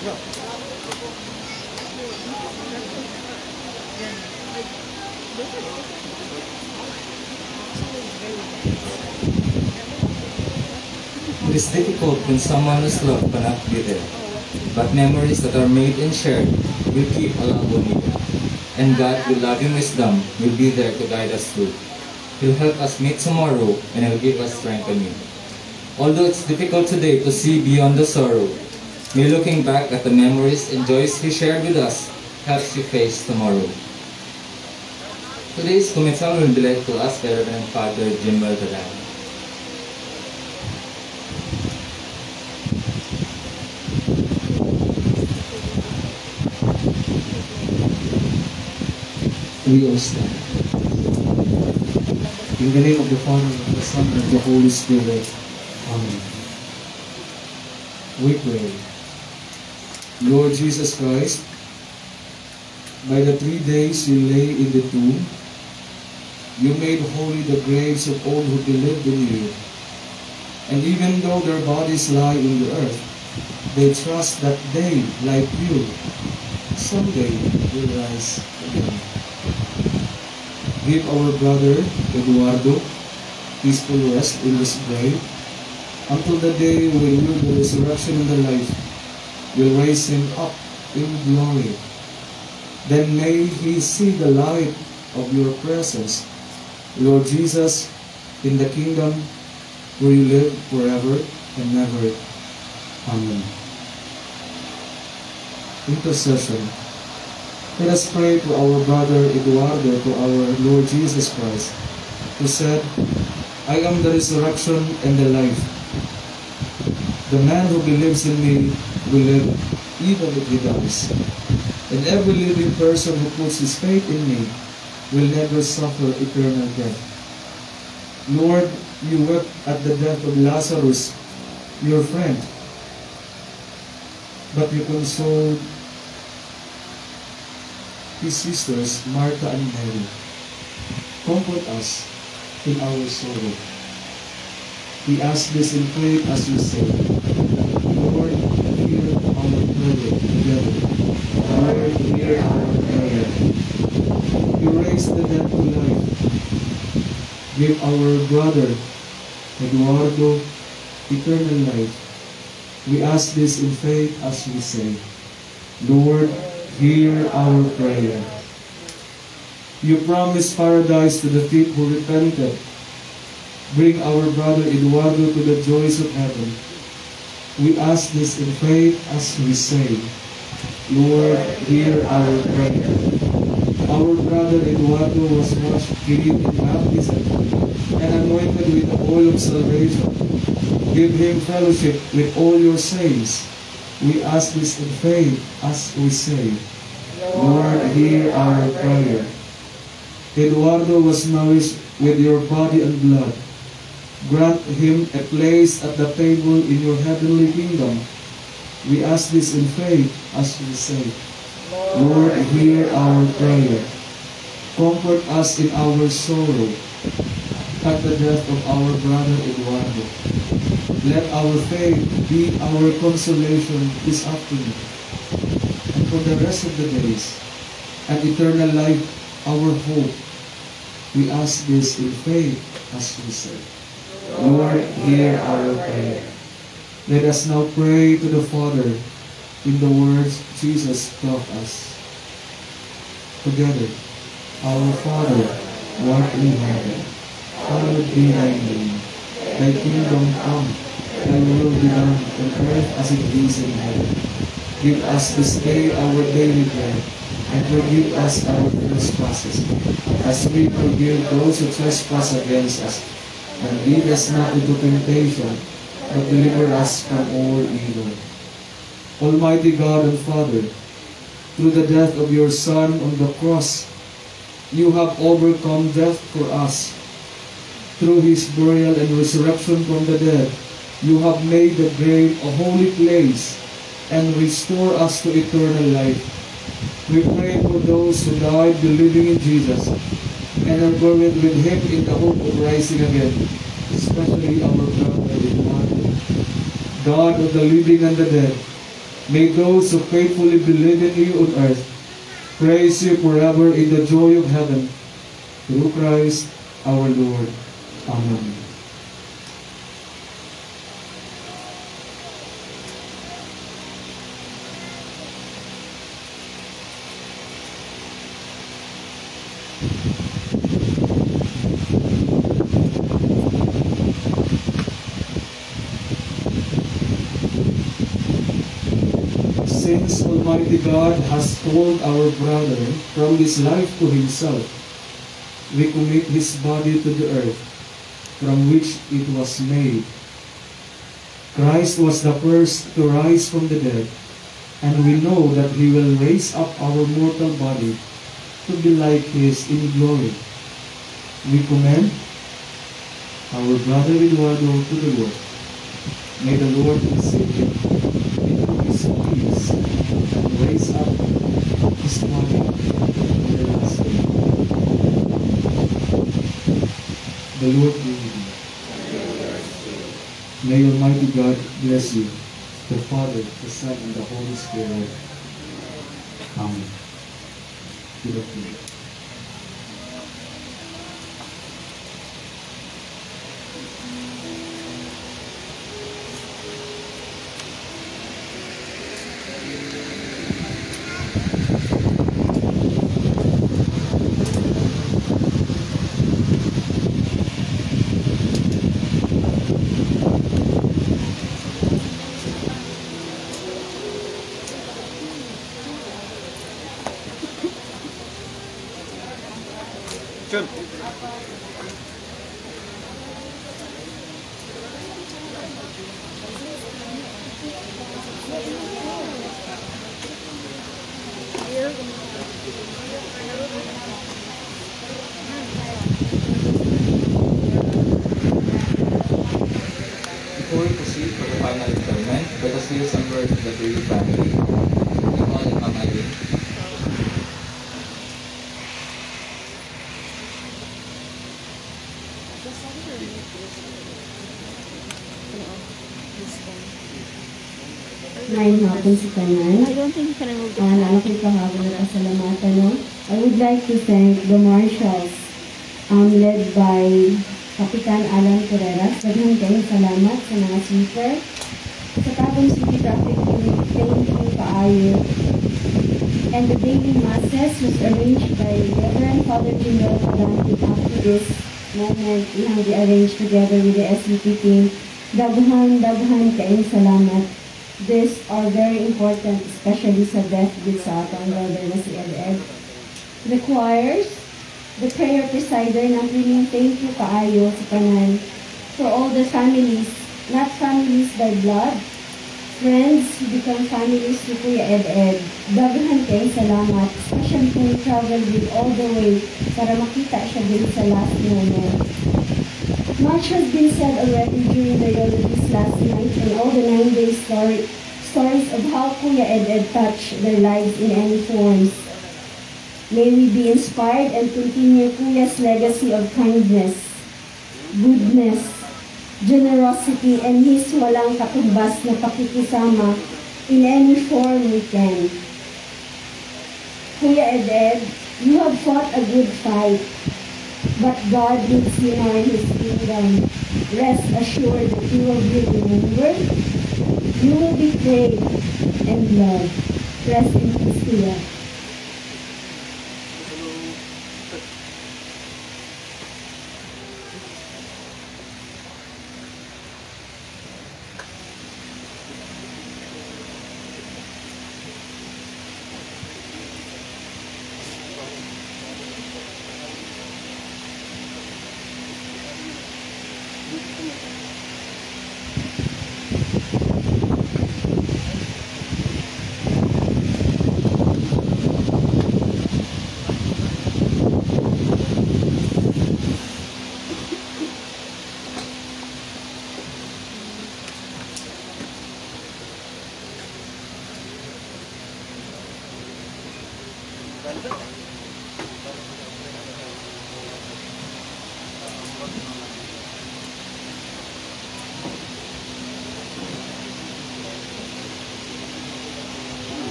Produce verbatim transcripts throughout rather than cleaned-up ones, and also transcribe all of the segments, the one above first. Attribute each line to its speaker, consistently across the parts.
Speaker 1: It is difficult when someone who's loved cannot be there, but memories that are made and shared will keep along with you. And God, with loving wisdom, will be there to guide us through. He'll help us meet tomorrow, and He'll give us strength anew. Although it's difficult today to see beyond the sorrow, may looking back at the memories and joys He shared with us helps you face tomorrow. Today's committal will be led to us by Reverend Father Jim Valderrama.
Speaker 2: We all stand. In the name of the Father, and the Son, and the Holy Spirit. Amen. We pray. Lord Jesus Christ, by the three days you lay in the tomb, you made holy the graves of all who believed in you. And even though their bodies lie in the earth, they trust that they, like you, someday will rise again. Give our brother Eduardo peaceful rest in this grave until the day when you, the resurrection and the life, will raise him up in glory. Then may he see the light of your presence, Lord Jesus, in the kingdom where you live forever and never. Amen. Intercession. Let us pray to our brother Eduardo, to our Lord Jesus Christ, who said, I am the resurrection and the life. The man who believes in me will live even if he dies. And every living person who puts his faith in me will never suffer eternal death. Lord, you wept at the death of Lazarus, your friend, but you consoled his sisters, Martha and Mary. Comfort us in our sorrow. We ask this in faith as we say, Lord, hear our prayer together. Lord, hear our prayer. You raise the dead to life. Give our brother Eduardo eternal life. We ask this in faith as we say, Lord, hear our prayer. You promised paradise to the feet who repented. Bring our brother Eduardo to the joys of heaven. We ask this in faith as we say, Lord, hear our prayer. Our brother Eduardo was washed clean in baptism and anointed with the oil of salvation. Give him fellowship with all your saints. We ask this in faith as we say, Lord, hear our prayer. Eduardo was nourished with your body and blood. Grant him a place at the table in your heavenly kingdom. We ask this in faith as we say, Lord, hear our prayer. Comfort us in our sorrow at the death of our brother Eduardo. Let our faith be our consolation this afternoon and for the rest of the days, and eternal life our hope. We ask this in faith as we say, Lord, hear our prayer. Let us now pray to the Father in the words Jesus taught us. Together, our Father, who art in heaven, hallowed be thy name. Thy kingdom come, thy will be done on earth as it is in heaven. Give us this day our daily bread, and forgive us our trespasses, as we forgive those who trespass against us. And lead us not into temptation, but deliver us from all evil. Almighty God and Father, through the death of your Son on the cross, you have overcome death for us. Through his burial and resurrection from the dead, you have made the grave a holy place and restore us to eternal life. We pray for those who died believing in Jesus and are buried with him in the hope of rising again, especially our brother Eduardo. God of the living and the dead, May those who faithfully believe in you on earth praise you forever in the joy of heaven. Through Christ our Lord. Amen. Since Almighty God has called our brother from his life to himself, we commit his body to the earth from which it was made. Christ was the first to rise from the dead, and we know that he will raise up our mortal body to be like his in glory. We commend our brother Eduardo to the Lord. May the Lord receive him into his peace and raise up his body in the last day. The Lord be with you. May Almighty God bless you, the Father, the Son, and the Holy Spirit. Amen. Good afternoon.
Speaker 3: Jun.
Speaker 1: Before we proceed for the final interment, let us hear some words of the Bereaved family. Nicole and Mama Eileen.
Speaker 4: Ngayon hapon si Tanan.
Speaker 5: I don't think you can remove the
Speaker 4: Uh, Lalo ko'y kahapon na pasalamatan. No? I would like to thank the marshals um, led by Kapitan Alan Carreras. Daghang kayong salamat sa mga sweeper. Sa Tabon City Traffic Unit, thank you kaayo. And the daily masses was arranged by Reverend Father Jimel Padante. After this moment, we have arranged together with the S U P team. Daghan, daghan kayong salamat. These are very important, especially sa death with sa atong brother na si Ed Ed. The choirs, the prayer presider, na feeling thank you kaayo sa kanan for all the families, not families by blood, friends who become families to Kuya Ed Ed. Daghan kayong salamat, especially kung we traveled with all the way para makita siya din sa last moment. Much has been said already during the eulogies last night and all the nine-day story, stories of how Kuya Ed Ed touched their lives in any forms. May we be inspired and continue Kuya's legacy of kindness, goodness, generosity, and his walang katumbas na pakikisama in any form we can. Kuya Ed Ed, you have fought a good fight. But God needs you now in His kingdom. Rest assured that you will be remembered, you will be praised and loved. Rest in peace, Kuya.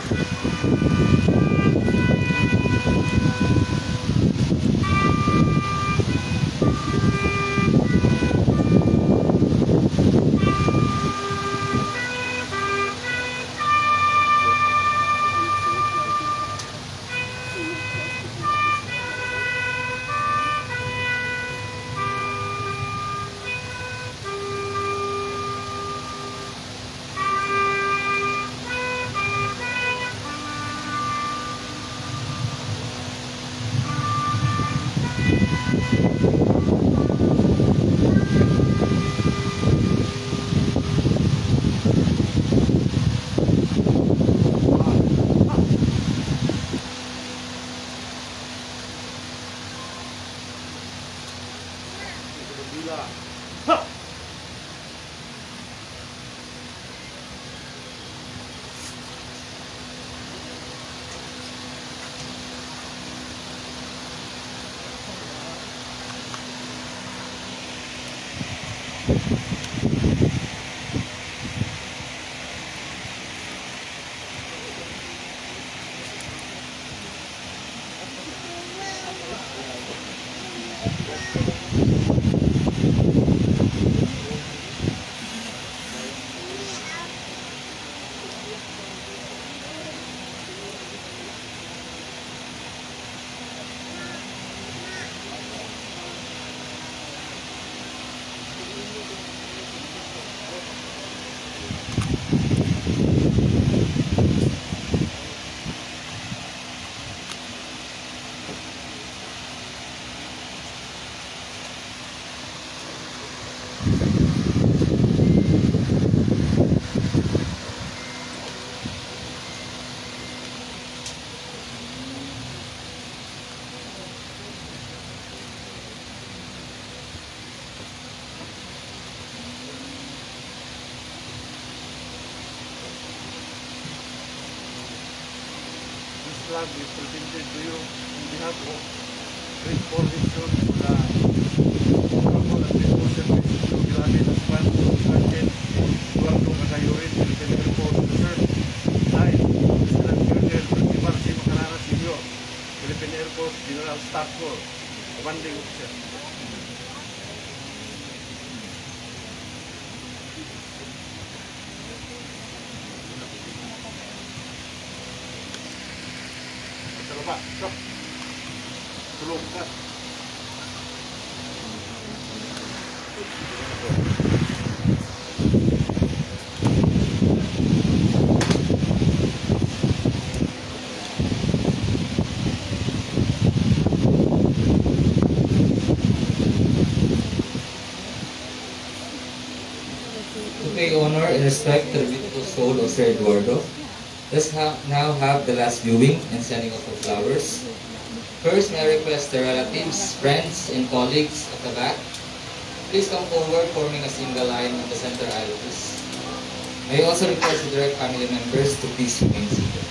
Speaker 3: Flag is presented to you on behalf of Great Coalition for the Honorable and Faithful Service to Gilani Husband, Sergeant Eduardo Magayurin, Philippine Air Force Reserve. nine. Lieutenant Colonel Principal C. Macarana Senior, Philippine Air Force General Staff Corps, Commanding Officer. Pak, stop. Tulong ka.
Speaker 1: To pay honor and respect to the beautiful soul of Sir Eduardo, let's ha now have the last viewing and sending off of flowers. First, may I request the relatives, friends, and colleagues at the back, please come forward forming a single line on the center aisle, please. May I also request the direct family members to please remain seated.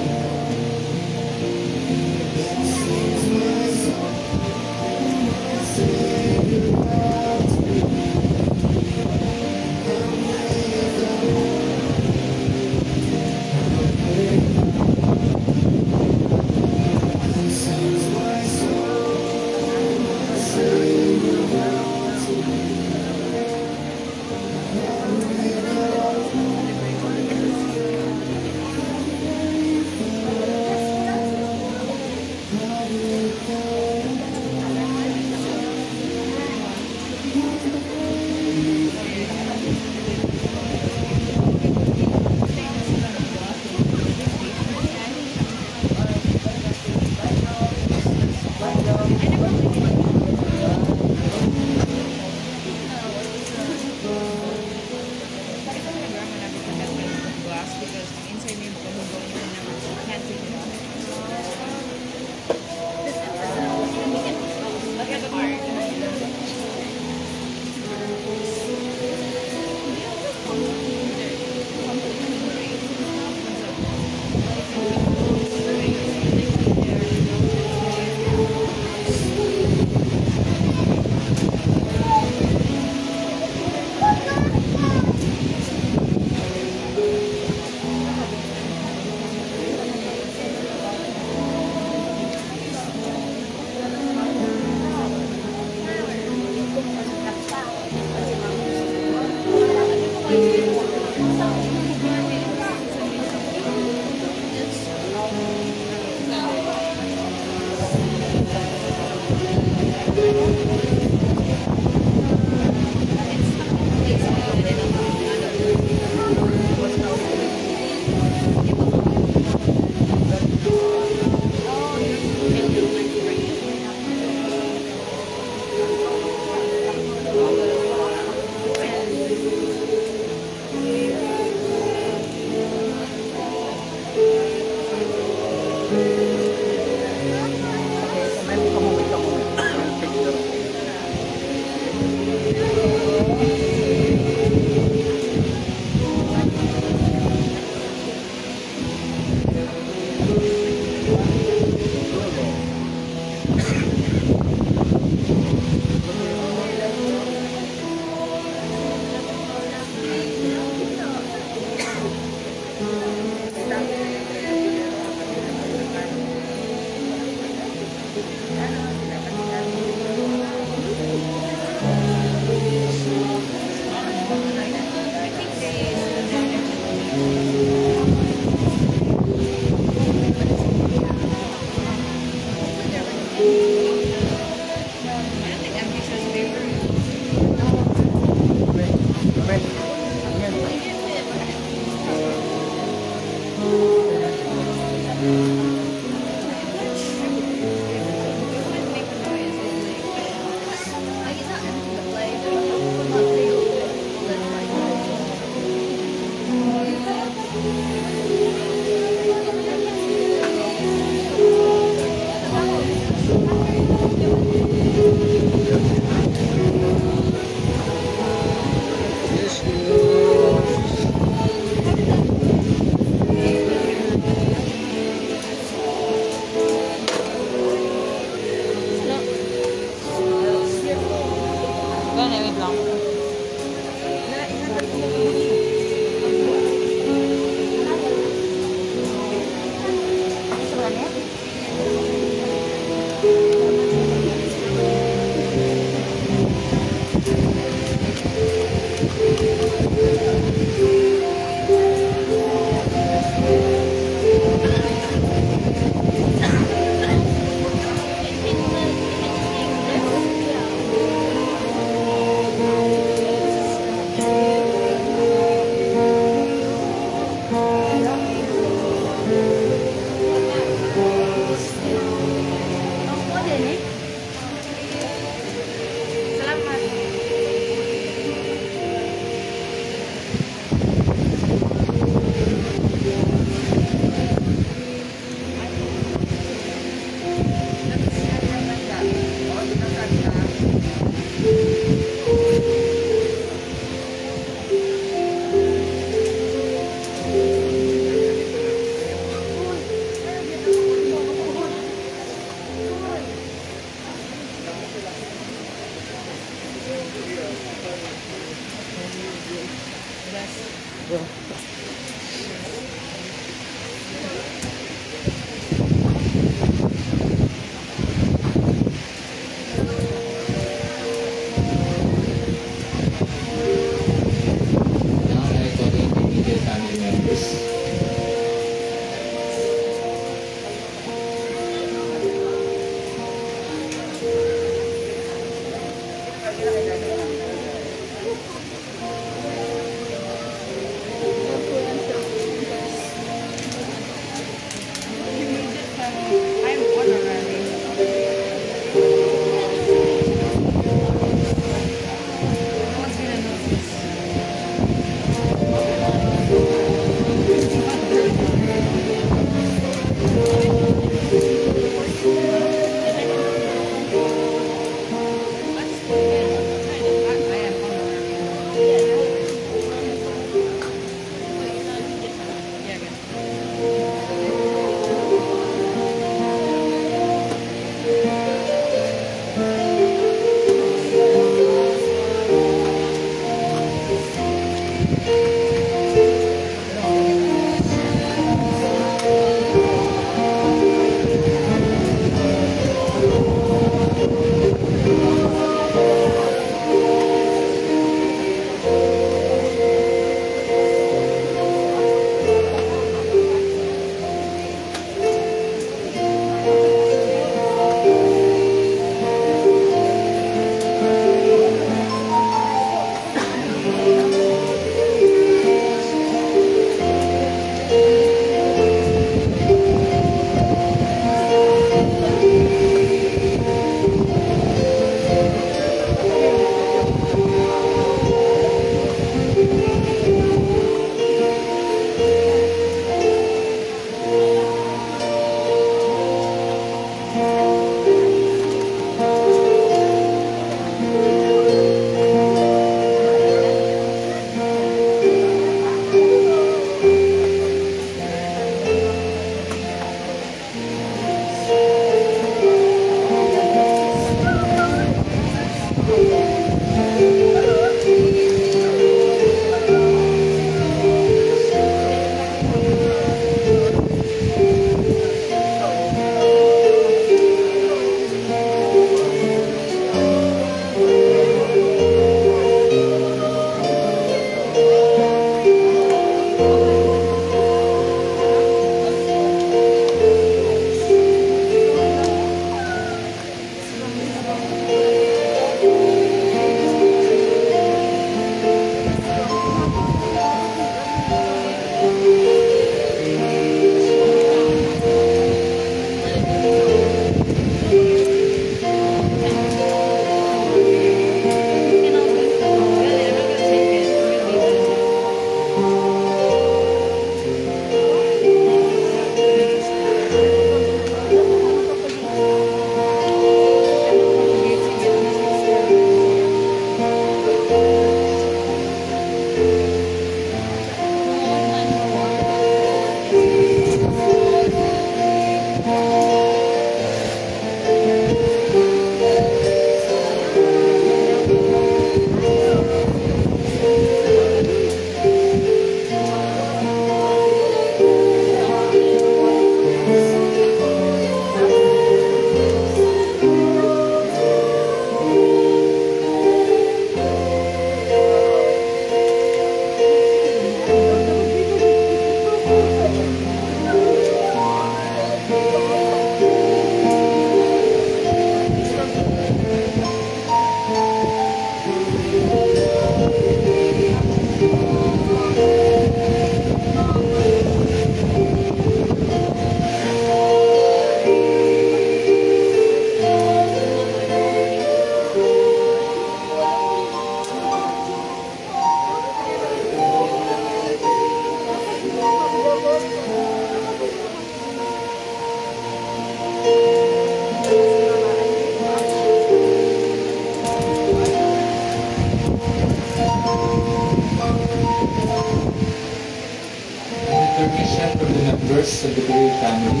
Speaker 1: Permission from the members of the Gray family,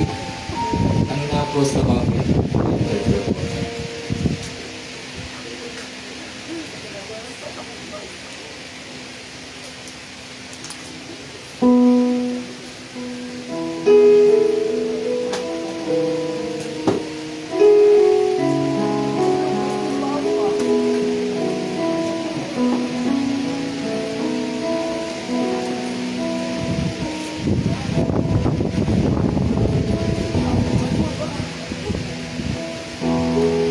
Speaker 1: ang na-close na coffee.
Speaker 4: Thank you.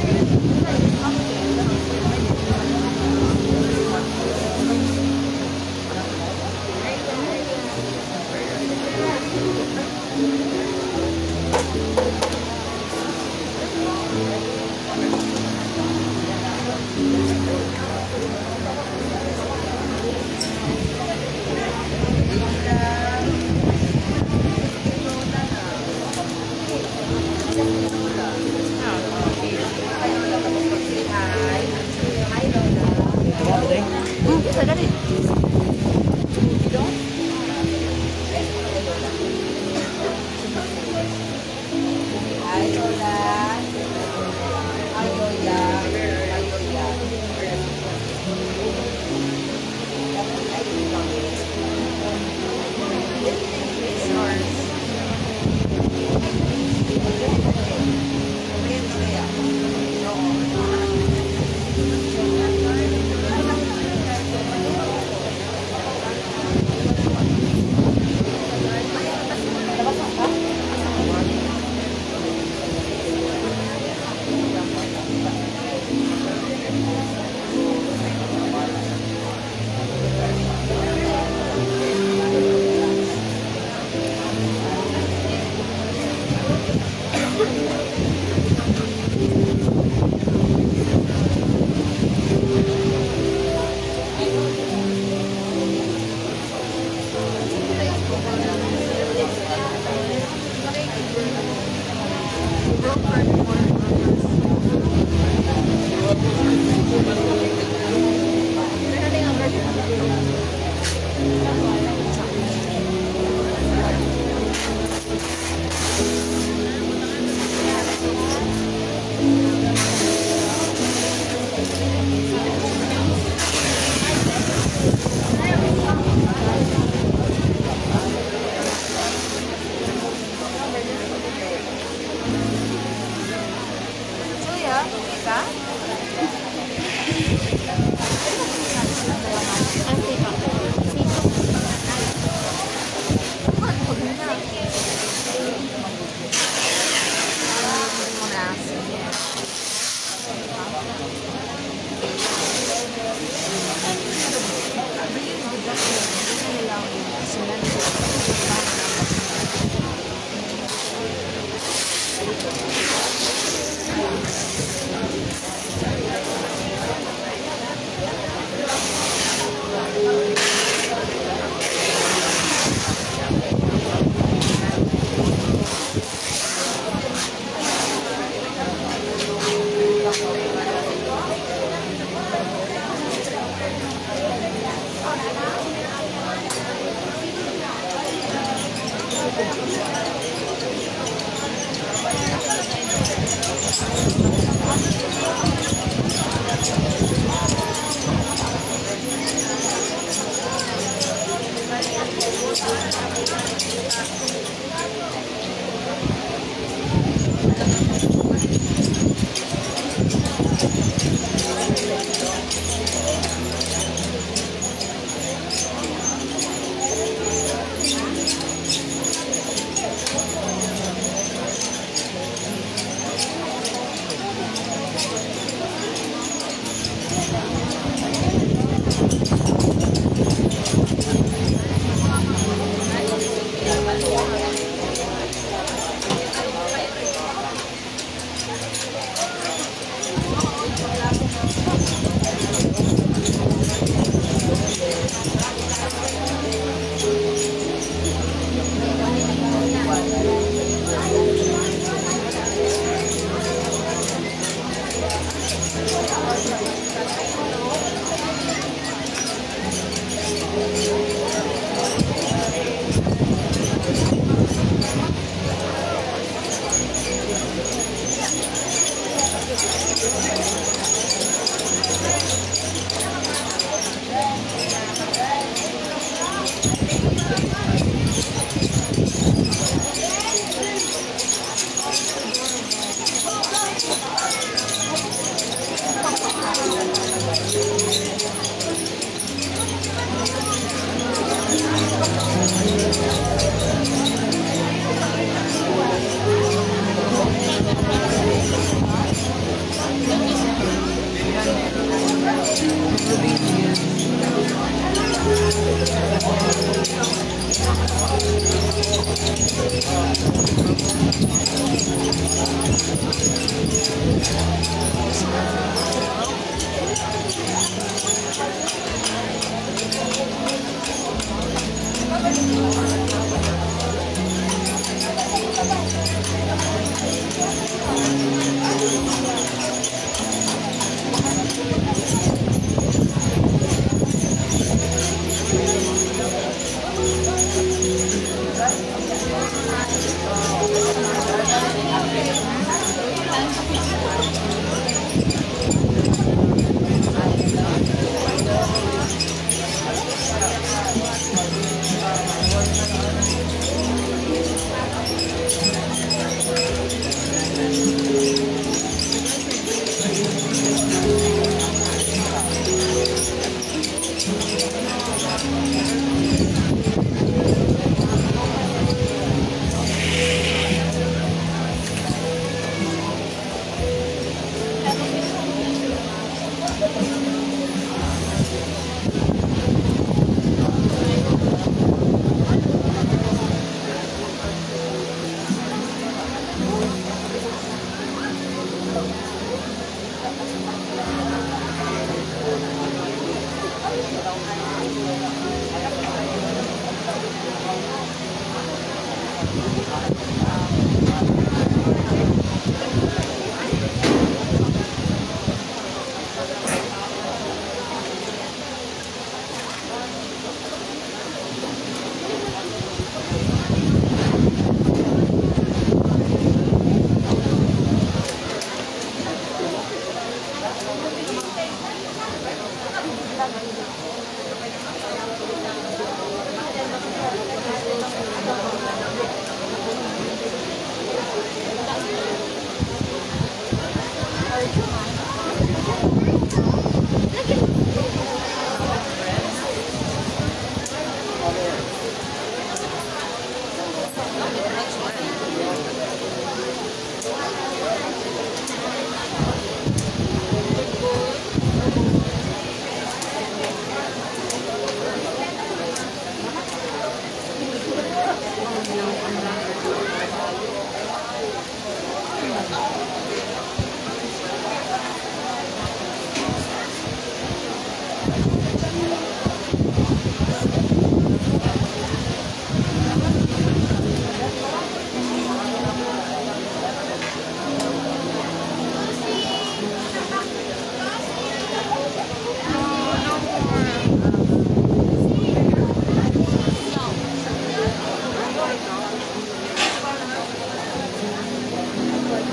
Speaker 5: Thank you.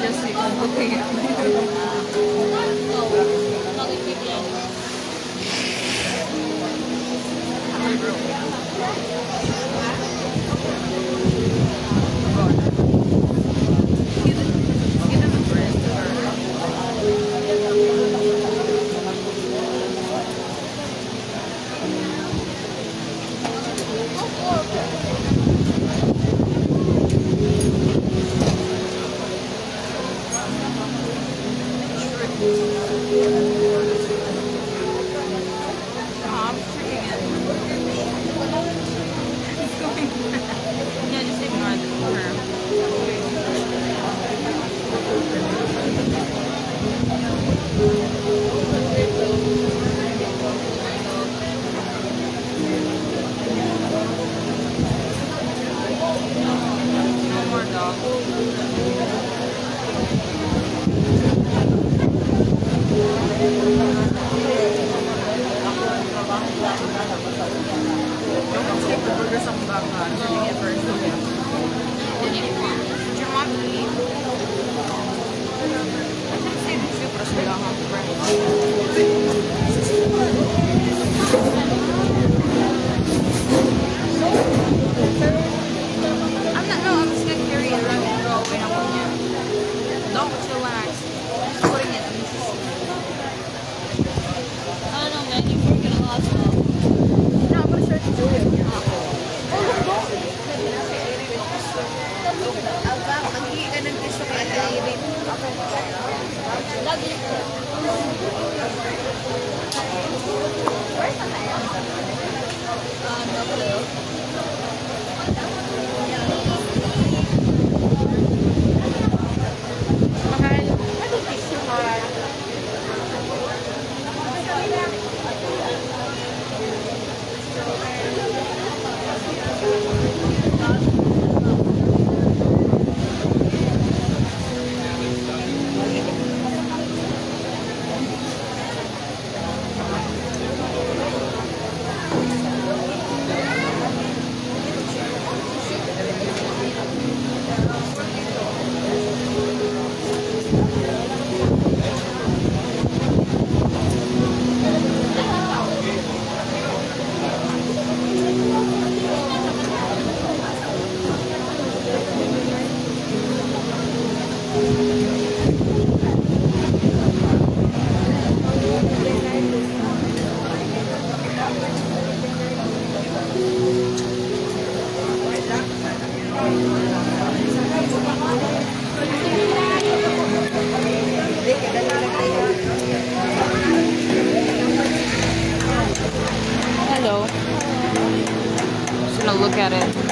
Speaker 5: just looking at me. Hello. Just gonna look at it.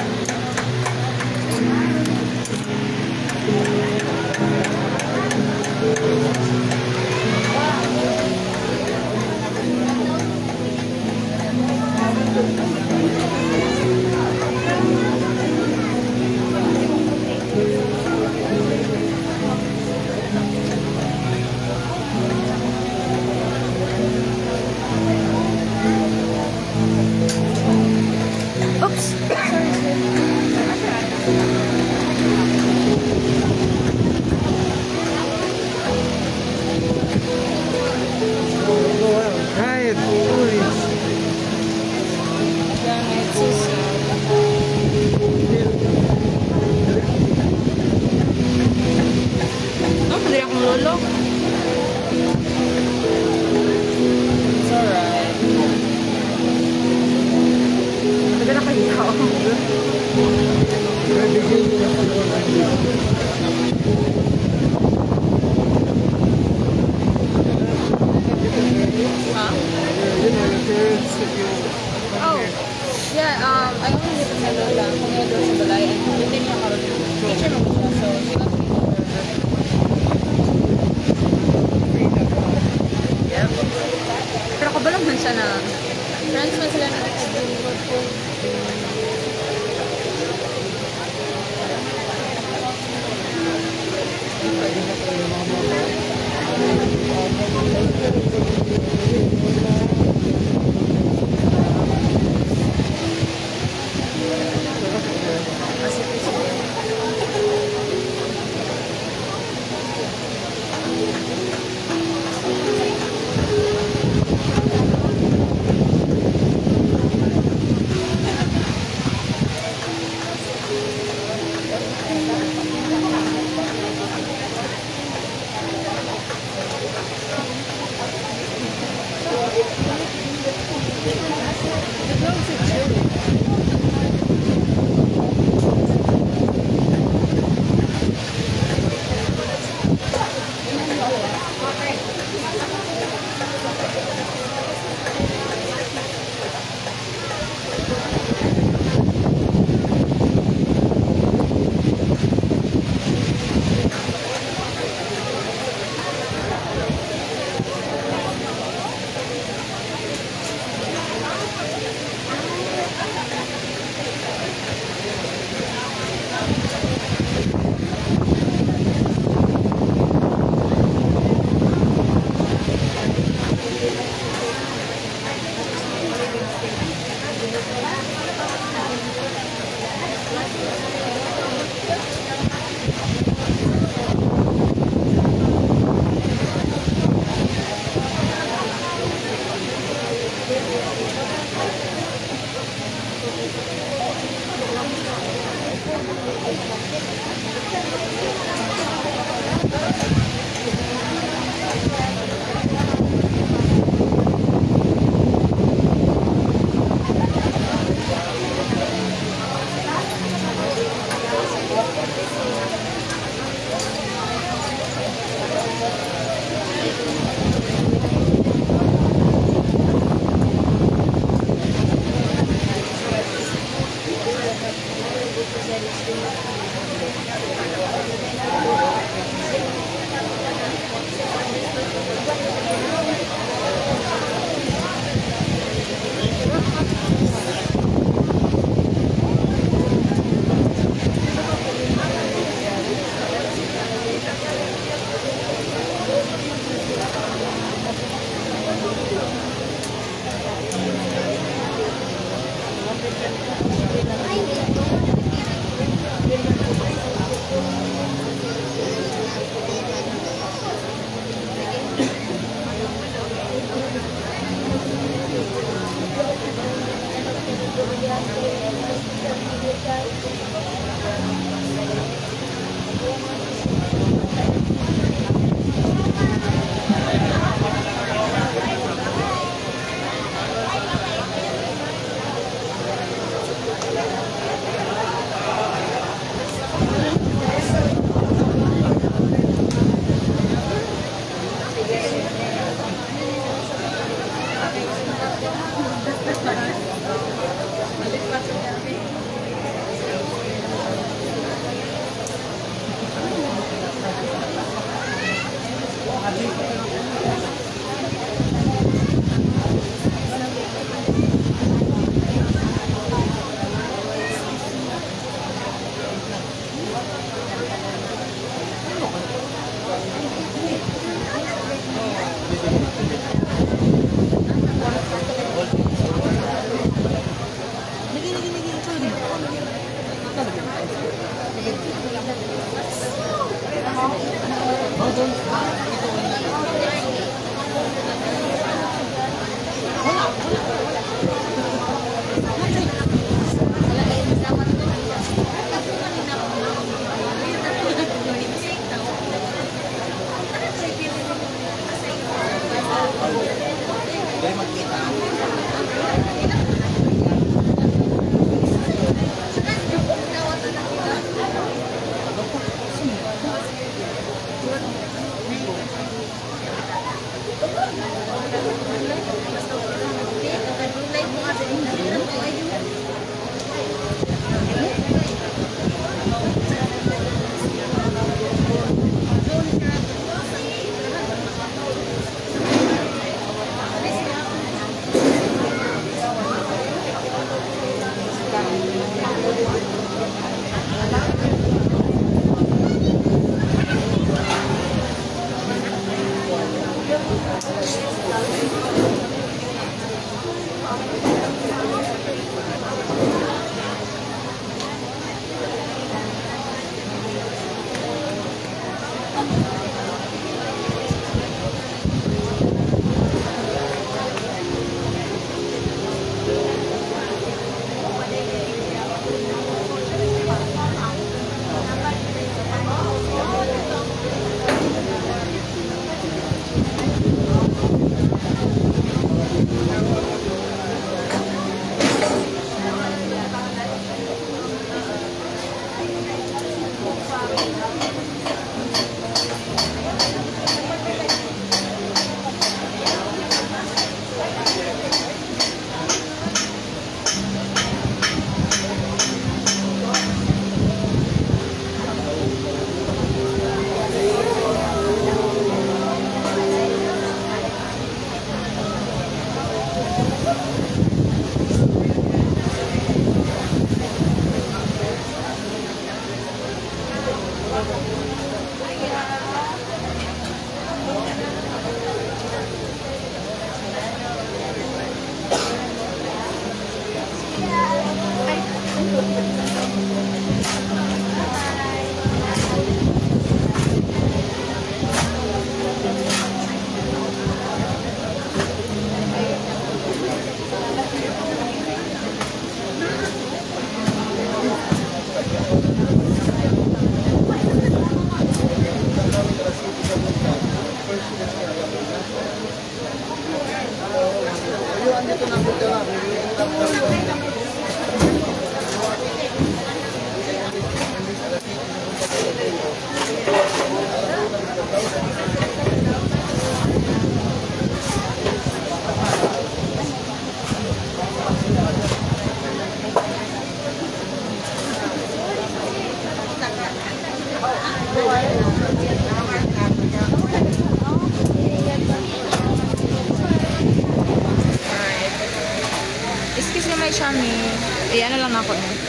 Speaker 5: Excuse me, may Shami. Eh, ano lang ako eh.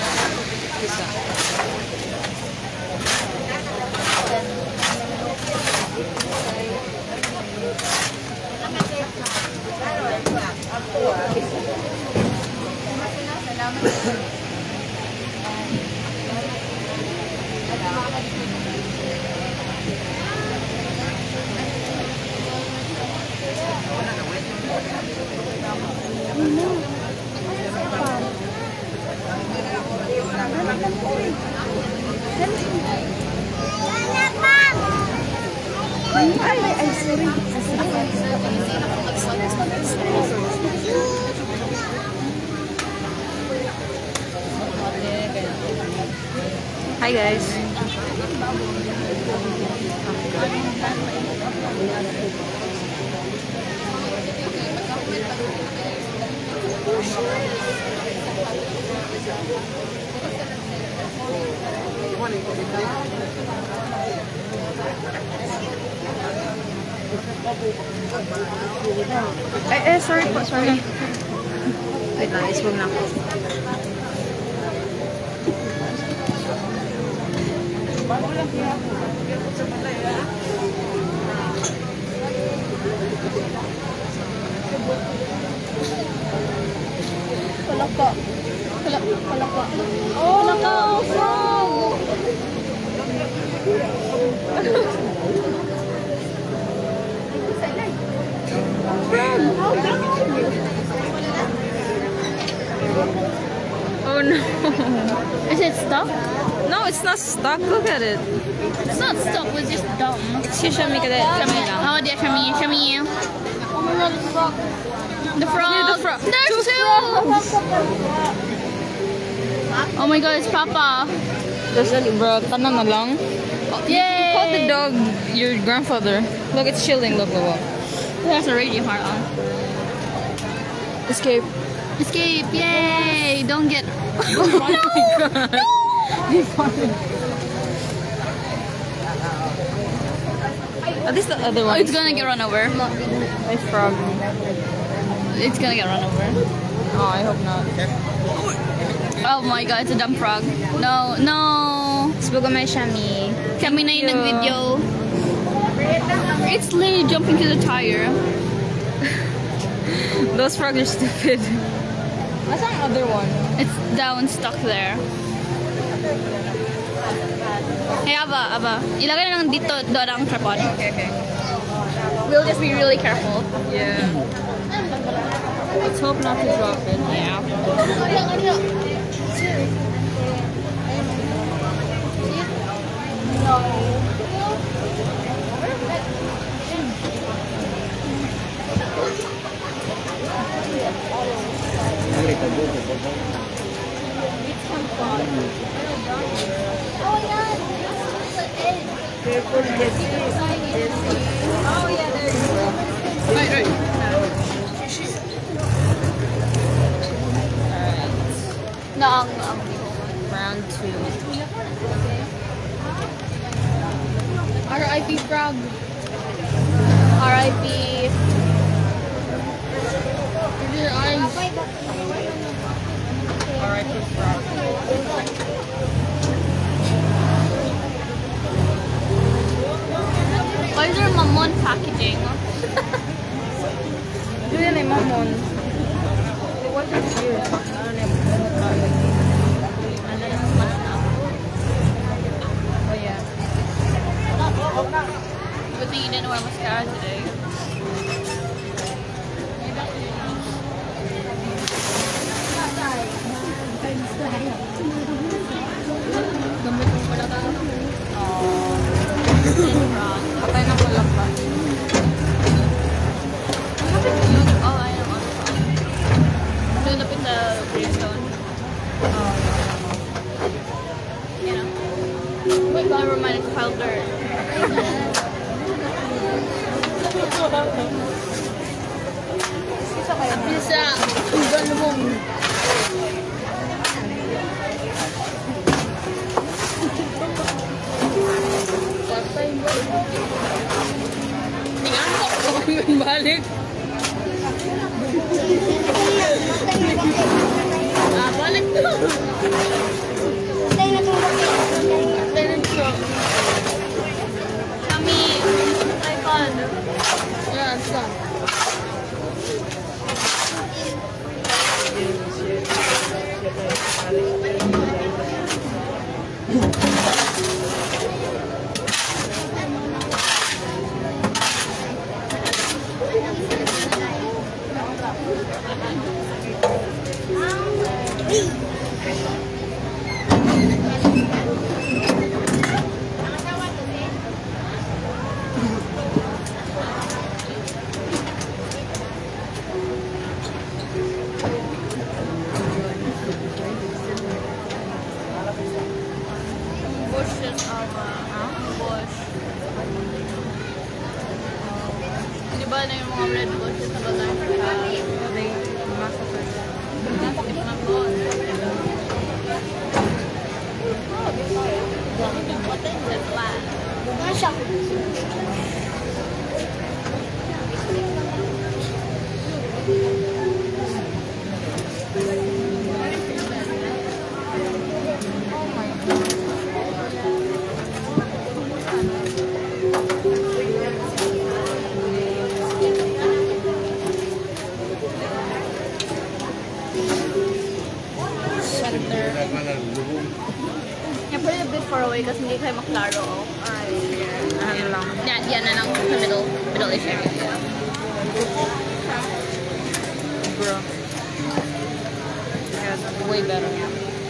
Speaker 5: Isa.
Speaker 6: Ay, ay, ay, sorry.
Speaker 5: Hi guys. Eh, eh, sorry po, sorry. Wait lang, iswag na ako.
Speaker 6: Palaka. Palaka. Palaka. Oh, palaka. Frog.
Speaker 5: no.
Speaker 6: Is it stuck?
Speaker 5: No, it's not stuck. Look at it.
Speaker 6: It's not stuck, it's just dumb.
Speaker 5: Si Shami ka Shami lang.
Speaker 6: Oh, dear, Shami, Shami. Oh my god, the frog. The frog.
Speaker 5: Yeah, the frog.
Speaker 6: There's
Speaker 5: Two
Speaker 6: two. Oh my god, it's Papa.
Speaker 5: That's it, bro. Tanan na lang.
Speaker 6: Yay!
Speaker 5: Call the dog your grandfather. Look, it's chilling. Look, look, look.
Speaker 6: There's a radio heart on.
Speaker 5: Escape.
Speaker 6: Escape! Yay! Don't get.
Speaker 5: Oh my god. At least the other
Speaker 6: Oh,
Speaker 5: one.
Speaker 6: it's gonna get run over.
Speaker 5: My frog.
Speaker 6: It's gonna get run over.
Speaker 5: Oh, I hope not.
Speaker 6: Oh my god, it's a dumb frog. No, no.
Speaker 5: Spook my Shami.
Speaker 6: Kami na yung nag-video. It's literally jumping to the tire.
Speaker 5: Those frogs are stupid. What's the other one?
Speaker 6: It's down, stuck there. Hey, Ava, Ava. Ilagay na lang dito, doon ang tripod.
Speaker 5: Okay, okay.
Speaker 6: We'll just be really careful.
Speaker 5: Yeah. Let's hope not to drop it.
Speaker 6: Yeah. Right, right. No, ang, ang
Speaker 5: Round two.
Speaker 6: R I P frog. R I P. Your eyes.
Speaker 5: Alright, good frog.
Speaker 6: Why is there Mamon packaging?
Speaker 5: Yun yan ay mamon. What is here? Oh yeah.
Speaker 6: Good thing you didn't wear mascara today.
Speaker 5: Patay na pala pa.
Speaker 6: Oh, I know. Look up in the gravestone. You know? Wait, never mind, it's piled dirt. Bisa. Gano'n mo.
Speaker 5: Tingnan mo kung balik.
Speaker 6: Ah, balik to. Kami, iPod.
Speaker 5: Yan, saan?
Speaker 6: Bushes of, uh, bush. Di ba na yung mga red bushes na South Africa?
Speaker 5: They massacred.
Speaker 6: Bakit na po? That's why.
Speaker 5: Center.
Speaker 6: Yeah, put it a bit far away kasi hindi kayo maklaro. Oh.
Speaker 5: Ano lang.
Speaker 6: Yan, yan na lang sa middle, middle-ish area.
Speaker 5: Bro. Yeah, way better.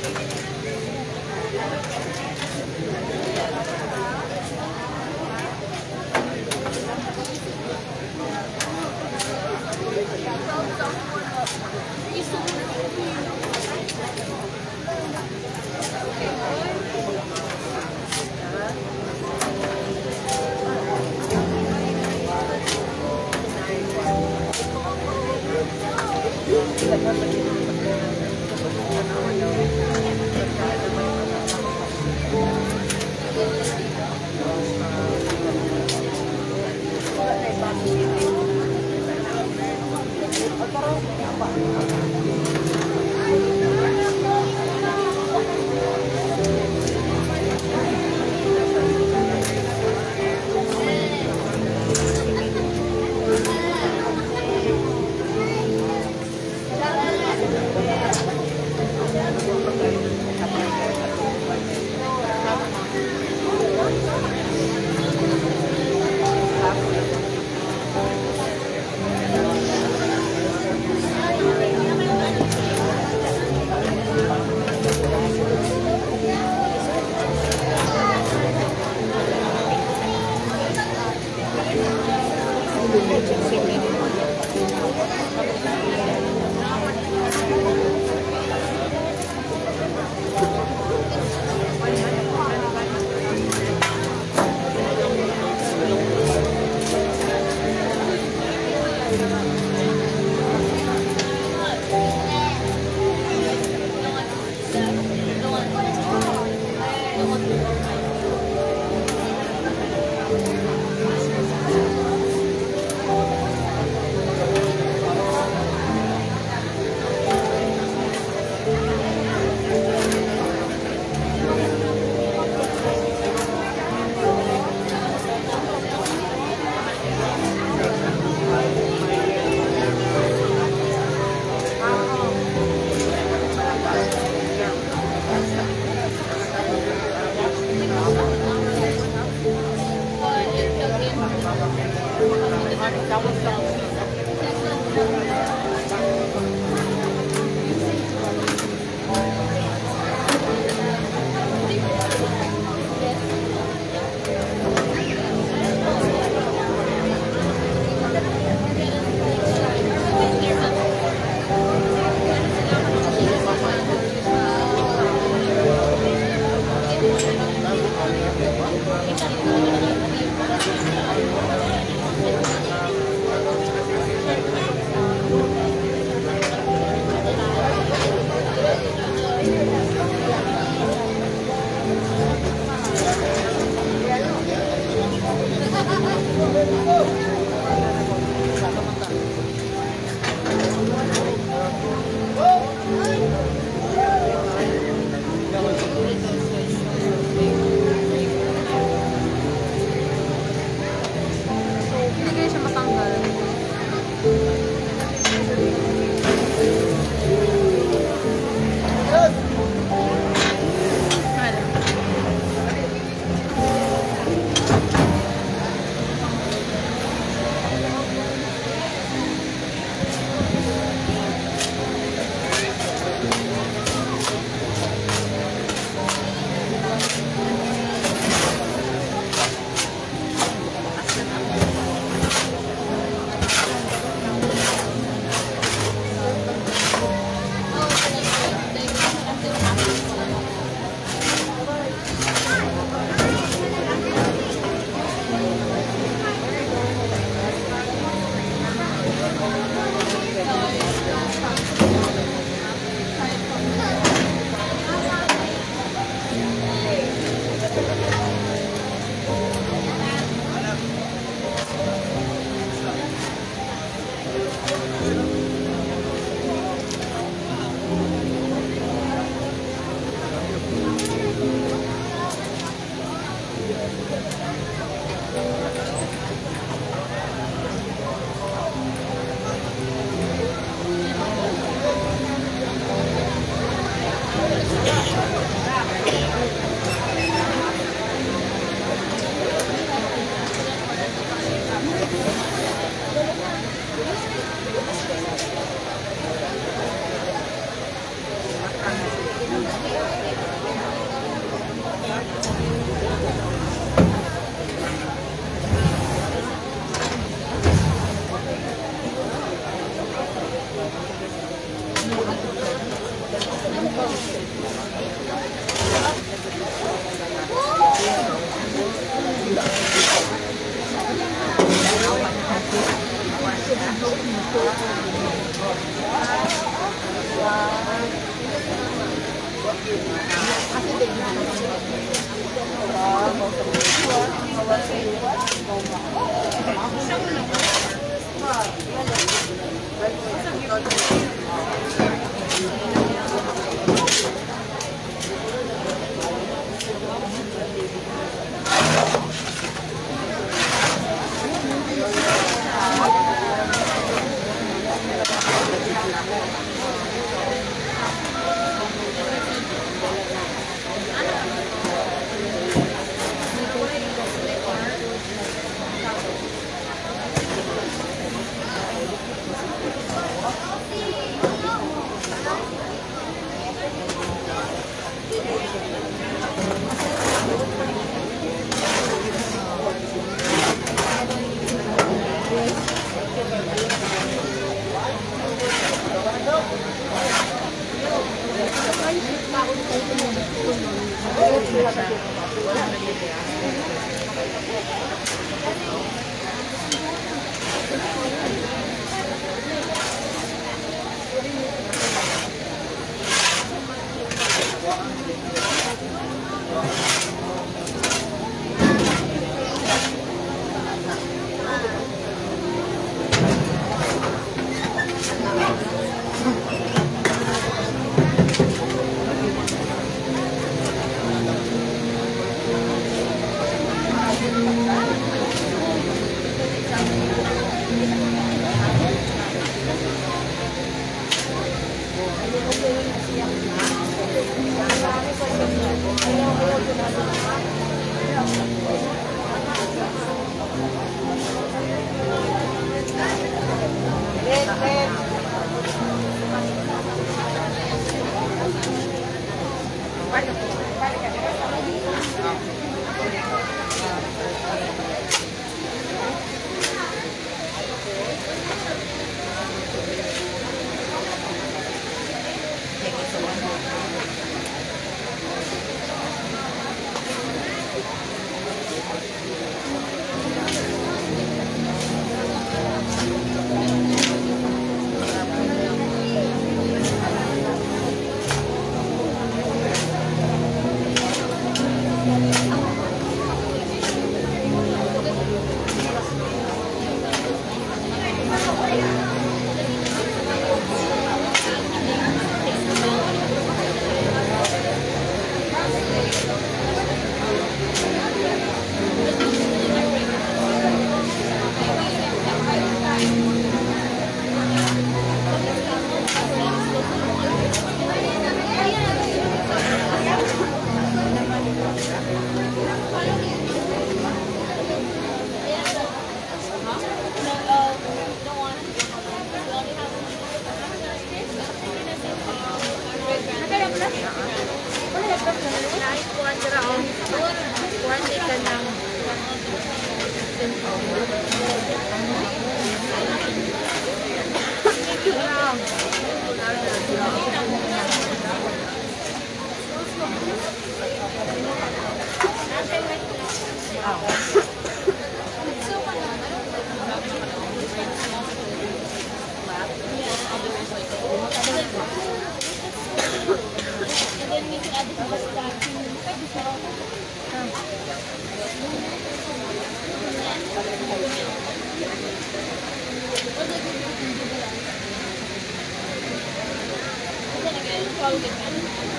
Speaker 6: Probably get mad.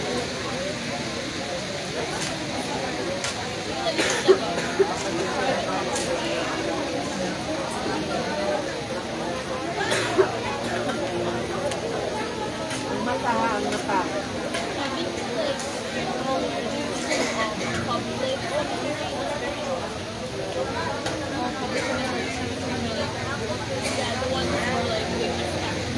Speaker 7: Masahan na pa.
Speaker 6: I've been to like all the coffee like all coffee centers. Yeah, the ones where like we just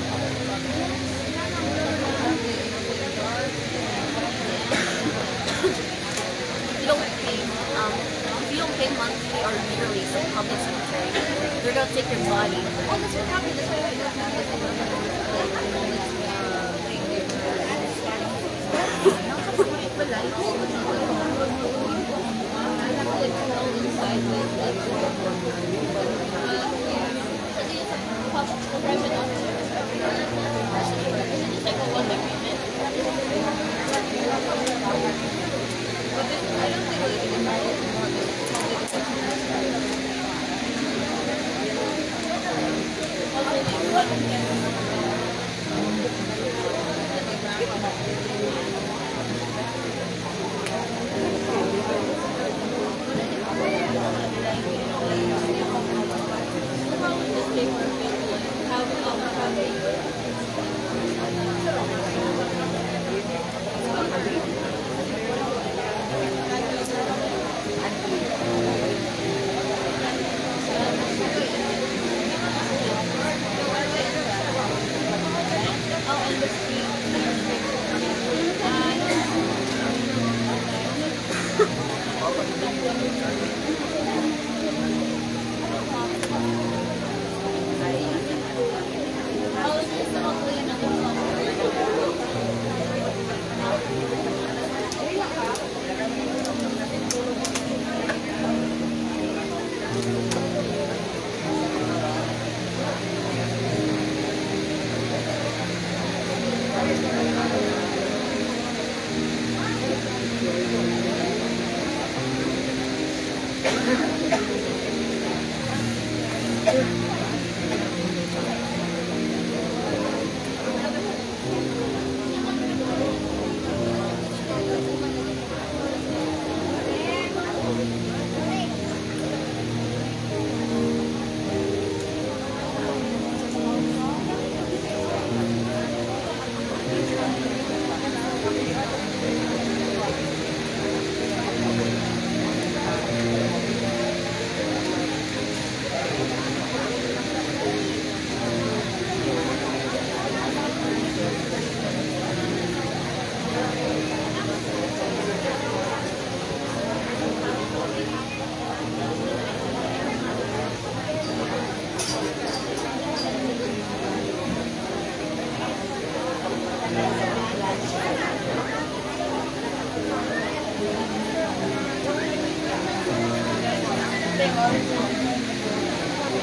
Speaker 6: you don't pay um if you don't pay monthly or yearly for public cemetery, they're gonna take your body. Oh, that's what happened. That's why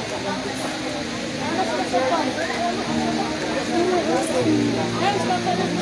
Speaker 7: Thanks,